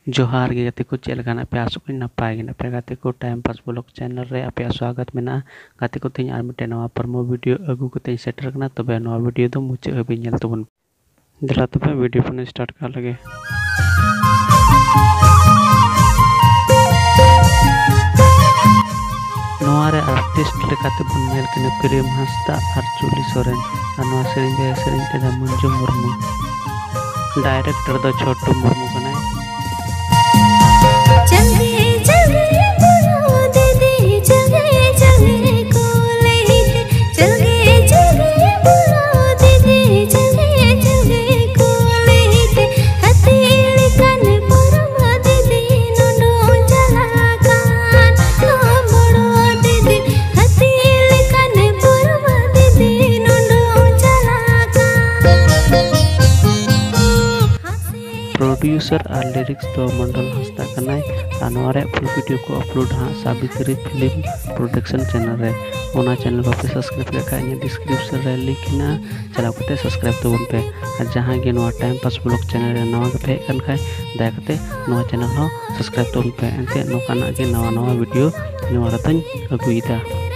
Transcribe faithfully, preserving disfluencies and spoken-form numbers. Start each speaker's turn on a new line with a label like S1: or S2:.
S1: जोहार गे गाते को चेल गाना पे आसो कोई नपाय गे पे गाते को टाइम पास ब्लॉग चैनल रे आपे स्वागत मेना गाते को तेज आर मिटे नवा प्रमो वीडियो अगू को तेज सेटर करना तबे नवा वीडियो दो मुचे हबी नेल तबन दिला तबे वीडियो पने स्टार्ट कर लगे नवा रे आर्टिस्ट लेकाते बन नेल कने प्रेम हंसदा और जुली सोरेन और नवा सेरिंग दे सेरिंग ते मंजू मुर्मू डायरेक्टर दो छोटू मुर्मू कने
S2: चले चले बुला दीदी चले चले कोले चले चले बुला दीदी चले चले कोले हथेली कन परम दीदी नोनो चला कान बड़ो दीदी हथेली कन परम दीदी नोनो चला कान
S1: प्रोड्यूसर और लिरिक्स तो मंडल हंसदा कनाय अनवारे फुल वीडियो को अपलोड हाँ साबित्री फिल्म प्रोडक्शन चैनल रे ओना चैनल पे सब्सक्राइब करके इन डिस्क्रिप्शन रे लिंक ना चला करते सब्सक्राइब तबन पे और जहां गे नवा टाइम पास ब्लॉग चैनल रे नवा पे कन खाय दया करते नवा चैनल हो सब्सक्राइब तबन पे एंते नोकाना गे नवा नवा वीडियो नवा रतन अगुइदा।